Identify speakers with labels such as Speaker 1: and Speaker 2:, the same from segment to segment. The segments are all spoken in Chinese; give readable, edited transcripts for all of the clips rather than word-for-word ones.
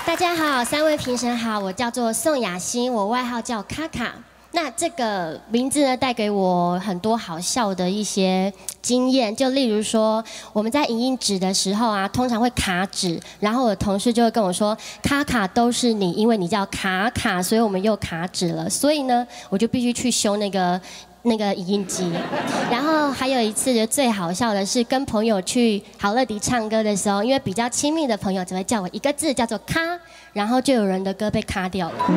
Speaker 1: 大家好，3位评审好，我叫做宋雅欣，我外号叫卡卡。那这个名字呢，带给我很多好笑的一些经验，就例如说，我们在影印纸的时候啊，通常会卡纸，然后我的同事就会跟我说，卡卡都是你，因为你叫卡卡，所以我们又卡纸了，所以呢，我就必须去修那个影印机。然后还有一次，就最好笑的是跟朋友去好乐迪唱歌的时候，因为比较亲密的朋友只会叫我一个字，叫做卡，然后就有人的歌被卡掉了。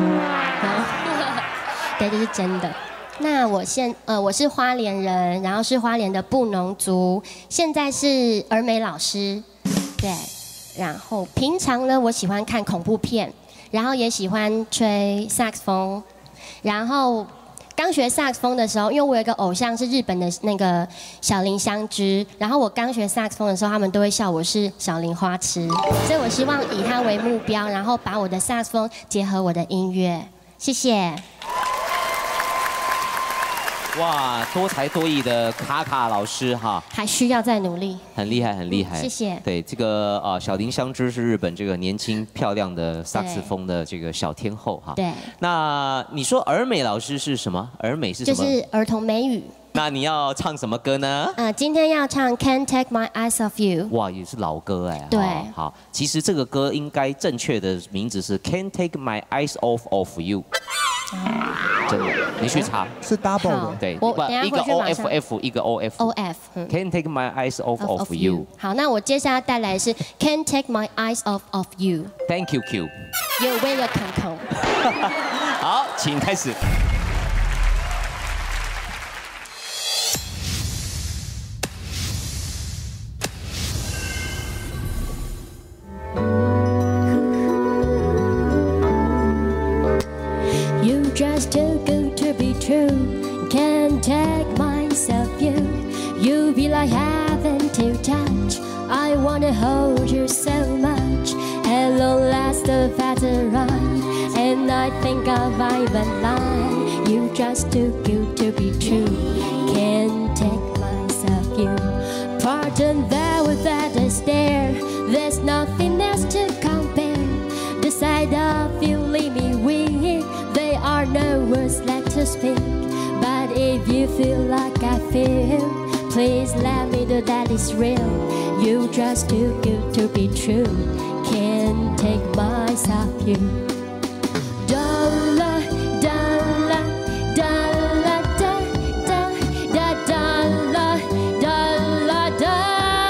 Speaker 1: 对，这是真的。那我是花莲人，然后是花莲的布农族，现在是儿美老师。对，然后平常呢，我喜欢看恐怖片，然后也喜欢吹萨克斯风，然后。刚学萨克斯风的时候，因为我有一个偶像是日本的那个小林香织，然后我刚学萨克斯风的时候，他们都会笑我是小林花痴，所以我希望以他为目标，然后把我的萨克斯风结合我的音乐。谢谢。
Speaker 2: 哇，多才多艺的卡卡老师哈，
Speaker 1: 还需要再努力。
Speaker 2: 很厉害，很厉害。
Speaker 1: 谢谢。
Speaker 2: 对，这个小林香织是日本这个年轻漂亮的萨克斯风的这个小天后哈。
Speaker 1: 对。
Speaker 2: 那你说儿美老师是什么？儿美是什么？
Speaker 1: 就是儿童美语。
Speaker 2: 那你要唱什么歌呢？
Speaker 1: 今天要唱《Can't Take My Eyes Off You》。
Speaker 2: 哇，也是老歌哎。
Speaker 1: 对。
Speaker 2: 好，其实这个歌应该正确的名字是《Can't Take My Eyes Off of You》。真的，你去查
Speaker 3: 是 double 的，
Speaker 2: 对，一个 OFF， 一个 OF。Can't take my eyes off of you。
Speaker 1: 好，那我接下来带来的是 Can't take my eyes off of you。
Speaker 2: Thank you, Q。
Speaker 1: You're welcome。
Speaker 2: 好，请开始。
Speaker 1: Just too good to be true. Can't take myself you. You be like heaven to touch. I wanna hold you so much. Hello, last the veteran. And I think I've even lied. You just too good to be true. Can't take myself you. Pardon that without a stare. There's nothing else to compare. The sight of you leave me weak. There are no words left to speak. But if you feel like I feel, please let me know that it's real. You just too good to be true. Can't take myself you. Dollar, dollar, dollar, dollar, dollar, dollar, dollar.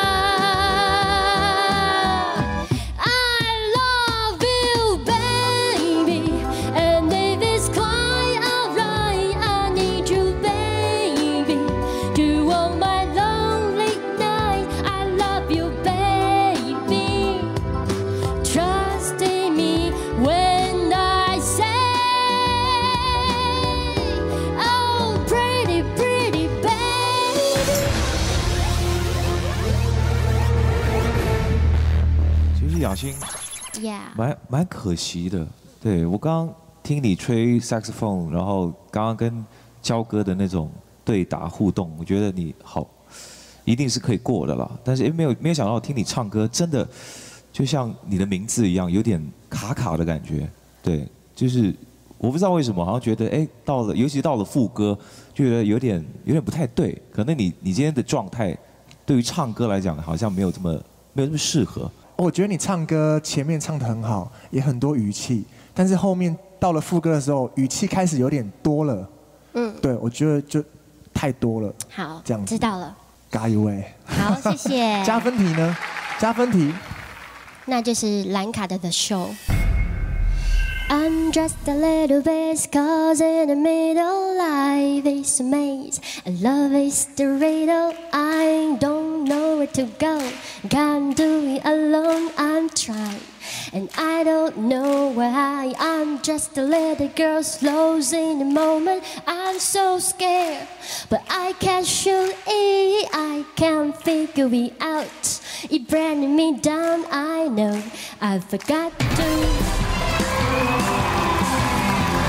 Speaker 4: 雅欣，蛮可惜的。对，我刚刚听你吹萨克斯风，然后刚刚跟焦哥的那种对答互动，我觉得你好，一定是可以过的了。但是没有想到听你唱歌，真的就像你的名字一样，有点卡卡的感觉。对，就是我不知道为什么，好像觉得尤其到了副歌，就觉得有点不太对。可能你今天的状态，对于唱歌来讲，好像没有这么适合。
Speaker 3: 我觉得你唱歌前面唱得很好，也很多语气，但是后面到了副歌的时候，语气开始有点多了。对，我觉得就太多了。
Speaker 1: 好，
Speaker 3: 这样子
Speaker 1: 知道了。
Speaker 3: 加油哎！
Speaker 1: 好，谢谢。
Speaker 3: 加分题呢？加分题，
Speaker 1: 那就是兰卡的 The Show。I'm just a little bit caught in the middle. Life is a maze, and love is the riddle. I don't know where to go. Can't do it alone. I'm trying, and I don't know why. I'm just a little girl, lost in the moment. I'm so scared, but I can't shoot it. I can't figure it out. It bringing me down. I know I forgot to.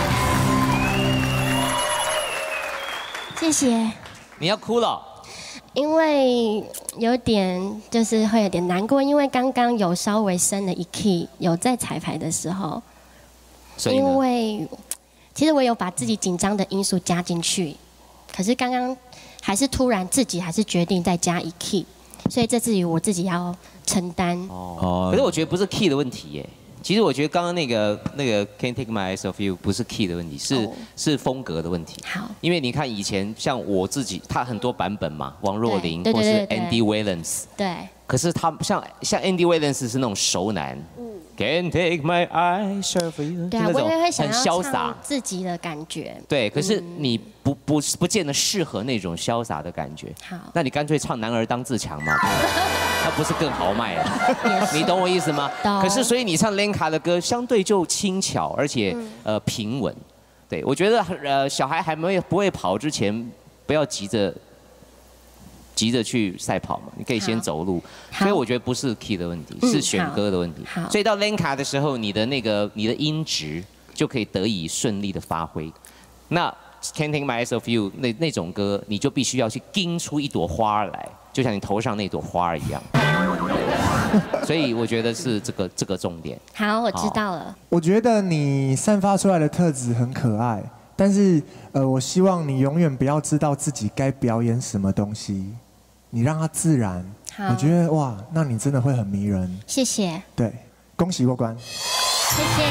Speaker 1: 谢谢。
Speaker 2: 你要哭了？
Speaker 1: 因为有点就是会有点难过，因为刚刚有稍微升了一 key， 有在彩排的时候，因为其实我有把自己紧张的因素加进去，可是刚刚还是突然自己还是决定再加一 key， 所以这次我自己要承担。
Speaker 2: 哦，可是我觉得不是 key 的问题耶。其实我觉得刚刚那个 Can't Take My Eyes Off You 不是 key 的问题，是风格的问题。
Speaker 1: 好，
Speaker 2: 因为你看以前像我自己，他很多版本嘛，王若琳或是 Andy Williams。对。可是他像 Andy Williams 是那种熟男。Can't take my eyes off you，
Speaker 1: 对啊，我也会想
Speaker 2: 很潇洒
Speaker 1: 自己的感觉。对，
Speaker 2: 可是你不见得适合那种潇洒的感觉。好，那你干脆唱《男儿当自强》嘛，那不是更豪迈了？你懂我意思吗？懂。可是所以你唱 Lenka 的歌相对就轻巧，而且平稳。对，我觉得小孩还不会跑之前，不要急着去赛跑嘛，你可以先走路，所以我觉得不是 key 的问题，是选歌的问题。所以到 Lenka 的时候，你的音质就可以得以顺利的发挥。那 Can't Take My Eyes Off You 那种歌，你就必须要去盯出一朵花来，就像你头上那朵花一样。所以我觉得是这个重点。好，我知道了。
Speaker 3: 我觉得你散发出来的特质很可爱，但是我希望你永远不要知道自己该表演什么东西。你让它自然，我觉得哇，那你真的会很迷人。
Speaker 1: 谢谢。
Speaker 3: 对，恭喜过关。
Speaker 1: 谢谢。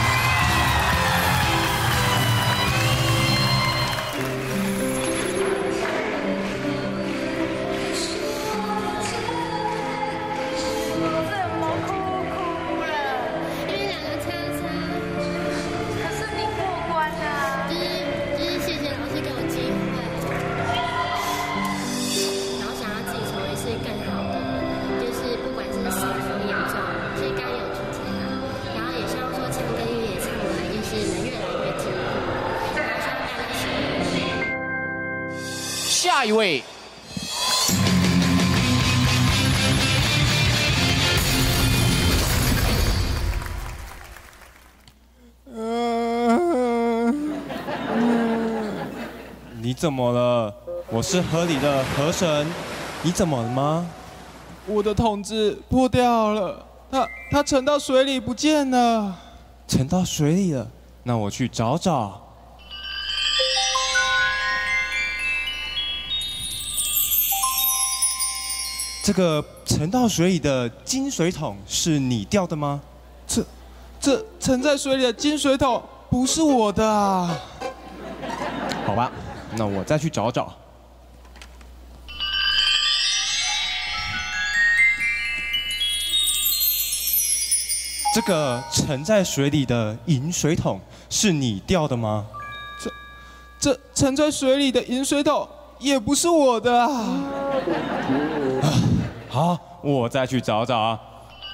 Speaker 2: 下一位，
Speaker 5: 你怎么了？我是河里的河神，你怎么了吗？
Speaker 6: 我的桶子破掉了，它沉到水里不见了。
Speaker 5: 沉到水里了，那我去找找。这个沉到水里的金水桶是你掉的吗？
Speaker 6: 这沉在水里的金水桶不是我的啊。
Speaker 5: 好吧，那我再去找找。这个沉在水里的银水桶是你掉的吗？
Speaker 6: 这沉在水里的银水桶也不是我的啊。
Speaker 5: 好，我再去找找啊。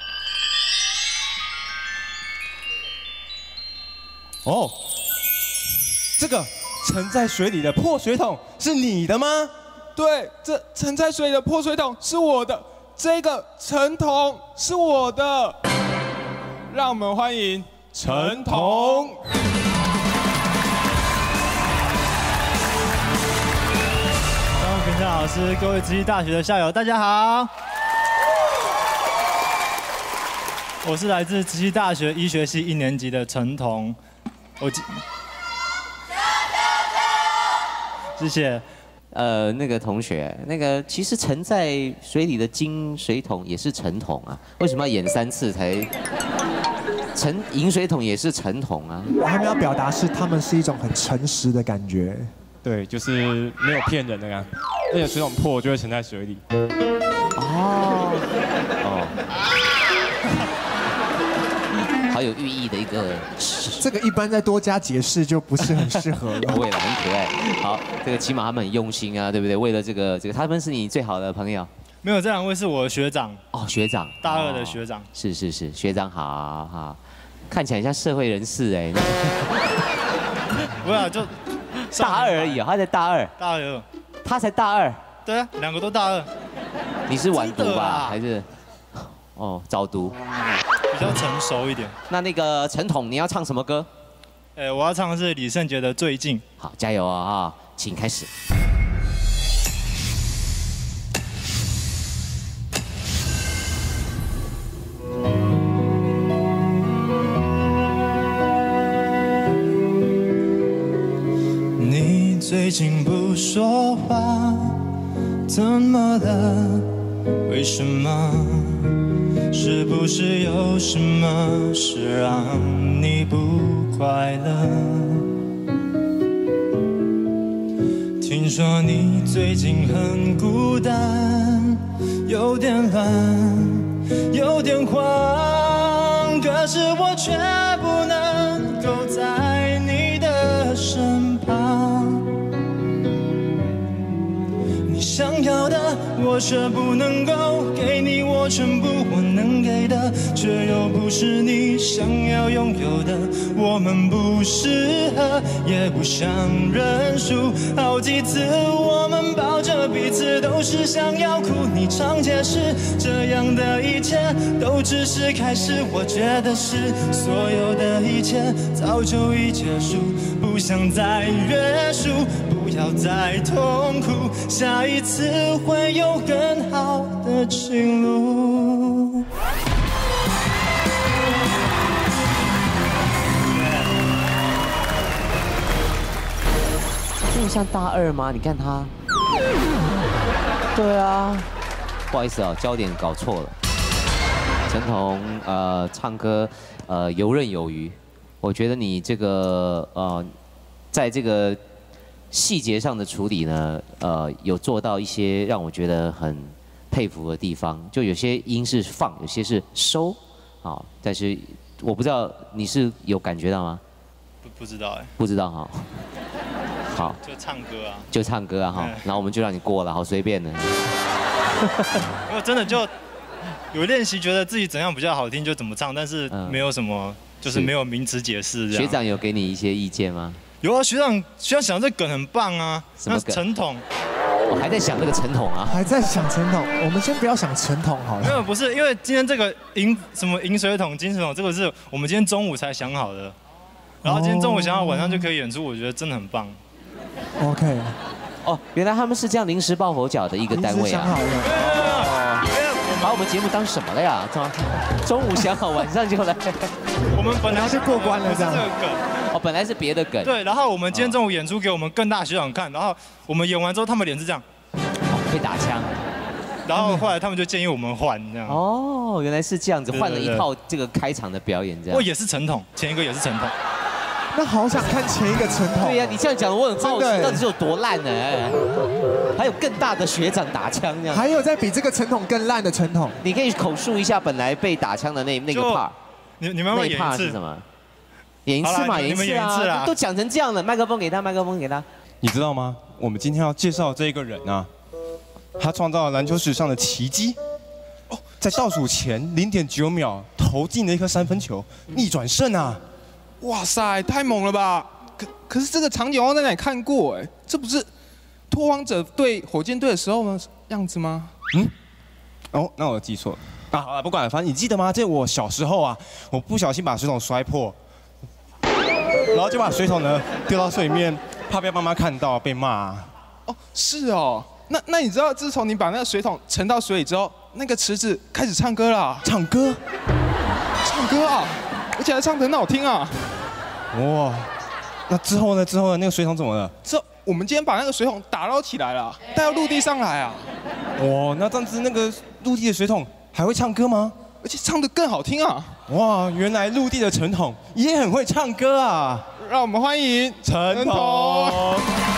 Speaker 5: 哦，这个沉在水里的破水桶是你的吗？
Speaker 6: 对，这沉在水里的破水桶是我的，这个陈桶是我的。让我们欢迎陈桶。
Speaker 7: 各位评审老师，各位慈济大学的校友，大家好。我是来自慈济大学医学系1年级的陈彤。谢谢。
Speaker 2: 那个同学，其实沉在水里的金水桶也是陈桶啊，为什么要演3次才？银水桶也是陈桶啊。
Speaker 3: 他们要表达是他们是一种很诚实的感觉。
Speaker 5: 对，就是没有骗人的呀。而且水桶破就会沉在水里。
Speaker 2: 好有寓意的一个。
Speaker 3: 这个一般再多加解释就不是很适合了。
Speaker 2: 不会了，很可爱。好，这个起码他们很用心啊，对不对？为了这个，他们是你最好的朋友。
Speaker 7: 没有，这2位是我的学长。
Speaker 2: 哦，学长。
Speaker 7: 大2的学长。
Speaker 2: 是，学长好，看起来像社会人士哎。
Speaker 7: 不是，就
Speaker 2: 大2而已，他才大2。
Speaker 7: 大2。
Speaker 2: 他才大2。
Speaker 7: 对啊，2个都大2。
Speaker 2: 你是晚读吧？还是？早读。
Speaker 7: 比较成熟一点。
Speaker 2: 那个陈统，你要唱什么歌？
Speaker 7: 我要唱的是李圣杰的《最近》。
Speaker 2: 好，加油啊！请开始。
Speaker 7: 近不说话，怎么了？为什么？是不是有什么事让你不快乐？听说你最近很孤单，有点乱，有点慌，可是我却不能够在你的身旁。你想要的我却不能够给你，我全部我能给的，却又不是你想要拥有的。我们不适合，也不想认输。好几次我们抱着彼此，都是想要哭。你常解释，这样的一切都只是开始。我觉得是所有的一切早就已结束，不想再约束，不要再痛苦，下一次会有更好的情路。
Speaker 2: 这么像大二吗？你看他。对啊，不好意思哦，焦点搞错了。陈彤唱歌游刃有余，我觉得你这个在这个细节上的处理呢，有做到一些让我觉得很佩服的地方。就有些音是放，有些是收，啊，但是我不知道你是有感觉到吗？
Speaker 7: 不知道哎。
Speaker 2: 不知道哈。好，
Speaker 7: 就唱歌啊。就
Speaker 2: 唱歌啊哈，然后我们就让你过了，好随便的。
Speaker 7: 因为真的就有练习，觉得自己怎样比较好听就怎么唱，但是没有什么，就是没有名词解释这样。
Speaker 2: 学长有给你一些意见吗？
Speaker 7: 有啊，学长想这梗很棒啊。什么梗？陈统。
Speaker 2: 我还在想那个陈统啊。
Speaker 3: 还在想陈统，我们先不要想陈统好了。
Speaker 7: 没有，不是，因为今天这个什么饮水桶、金水桶，这个是我们今天中午才想好的。然后今天中午想好晚上就可以演出，我觉得真的很棒。
Speaker 3: OK。
Speaker 2: 哦，原来他们是这样临时抱佛脚的一个单位啊。把我们节目当什么了呀？中午想好，晚上就来。
Speaker 7: 我们本来
Speaker 3: 就过关了，这样。
Speaker 2: 哦，本来是别的梗。
Speaker 7: 对，然后我们今天中午演出给我们更大学长看，然后我们演完之后，他们脸是这样，
Speaker 2: 被打枪。
Speaker 7: 然后后来他们就建议我们换这样。
Speaker 2: 哦，原来是这样子，换了一套这个开场的表演这样。
Speaker 7: 我也是陈统，前一个也是陈统。
Speaker 3: 那好想看前一个陈统。
Speaker 2: 对呀，你这样讲我很好奇，到底是有多烂呢？还有更大的学长打枪这样。
Speaker 3: 还有在比这个陈统更烂的陈统。
Speaker 2: 你可以口述一下本来被打枪的那个 part。
Speaker 7: 你们要不要演一次？
Speaker 2: 是什么？演一次嘛，演一次啊！都讲成这样了，麦克风给他，麦克风给他。
Speaker 6: 你知道吗？我们今天要介绍这一个人啊，他创造了篮球史上的奇迹。哦，在倒数前0.9秒投进了一颗3分球，逆转胜啊！哇塞，太猛了吧！可是这个场景我在哪里看过？哎，这不是拓荒者对火箭队的时候的样子吗？嗯，哦，那我记错了啊。好了，不管了，反正你记得吗？这我小时候啊，我不小心把水桶摔破，然后就把水桶呢丢到水里面，怕被妈妈看到被骂。哦，是哦。那你知道，自从你把那个水桶沉到水里之后，那个池子开始唱歌了。唱歌？唱歌啊！而且还唱得很好听啊！哇，那之后呢？那个水桶怎么了？我们今天把那个水桶打捞起来了，带到陆地上来啊！哇，那这样子那个陆地的水桶还会唱歌吗？而且唱得更好听啊！哇，原来陆地的陈统也很会唱歌啊！让我们欢迎陈统。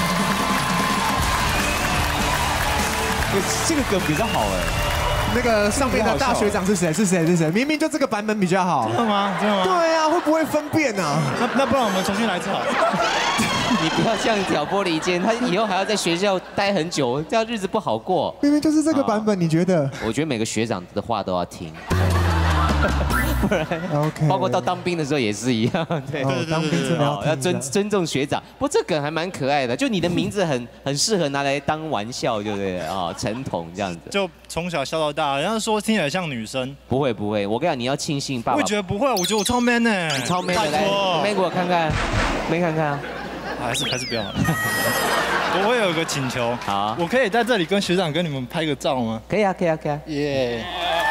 Speaker 4: 这个梗比较好哎。
Speaker 3: 那个上面的大学长是谁？是谁？明明就这个版本比较好。
Speaker 7: 真的吗？
Speaker 3: 对啊，会不会分辨啊？
Speaker 7: 那不然我们重新来一次好了。
Speaker 2: 你不要这样挑拨离间，他以后还要在学校待很久，这样日子不好过。
Speaker 3: 明明就是这个版本，你觉得？
Speaker 2: 我觉得每个学长的话都要听。不然
Speaker 3: ，OK，
Speaker 2: 包括到当兵的时候也是一样，对，
Speaker 3: 当兵真的
Speaker 2: 要尊重学长。不过这梗还蛮可爱的，就你的名字很适合拿来当玩笑，对不对啊？陈统这样子，
Speaker 7: 就从小笑到大，人家说听起来像女生。
Speaker 2: 不会，我跟你讲，你要庆幸爸爸。
Speaker 7: 我觉得不会，我觉得我超 man 呢，
Speaker 2: 超 man 的，来 ，man 给我看看，没看看啊？
Speaker 7: 还是不要了。我会有个请求，
Speaker 2: 好，
Speaker 7: 我可以在这里跟学长跟你们拍个照吗？
Speaker 2: 可以啊，
Speaker 7: 耶。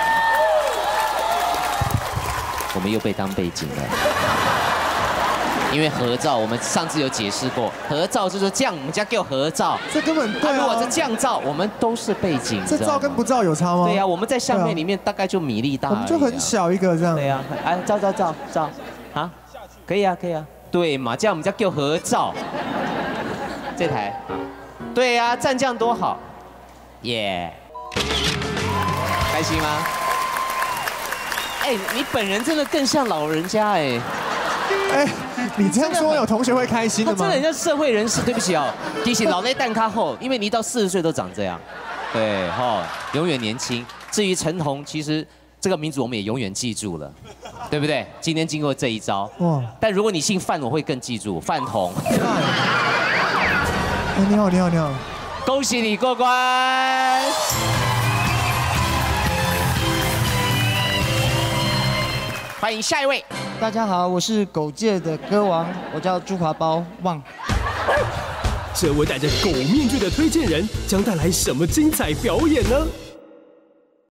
Speaker 2: 我们又被当背景了， 因为合照我们上次有解释过，合照就是这样，我们家给我合照，
Speaker 3: 这根本对啊。
Speaker 2: 如果是降照，我们都是背景。
Speaker 3: 这照跟不照有差吗？
Speaker 2: 对呀，我们在相片里面大概就米粒大，
Speaker 3: 我们就很小一个这样。
Speaker 2: 对呀，哎，照，啊，可以啊，对嘛，这样我们家给我合照。这台，对呀，站这样多好，耶，开心吗？哎，你本人真的更像老人家哎。
Speaker 3: 哎，你这样说有同学会开心的吗？
Speaker 2: 他真的很像社会人士，对不起哦，提醒老泪蛋咖后，因为你到40岁都长这样，对哈，永远年轻。至于陈红，其实这个名字我们也永远记住了，对不对？今天经过这一招，哇！但如果你姓范，我会更记住范红。
Speaker 3: 你好，
Speaker 2: 恭喜你过关。欢迎下一位。
Speaker 8: 大家好，我是狗界的歌王，我叫朱华包旺。
Speaker 9: 这位戴着狗面具的推荐人将带来什么精彩表演呢？